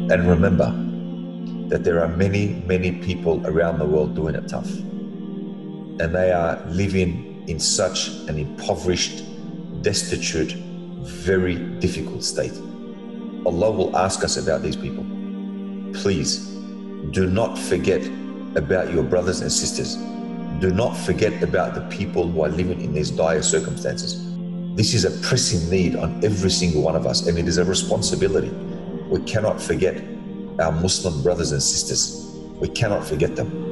And remember that there are many, many people around the world doing it tough. And they are living in such an impoverished, destitute, very difficult state. Allah will ask us about these people. Please, do not forget about your brothers and sisters. Do not forget about the people who are living in these dire circumstances. This is a pressing need on every single one of us, and it is a responsibility. We cannot forget our Muslim brothers and sisters. We cannot forget them.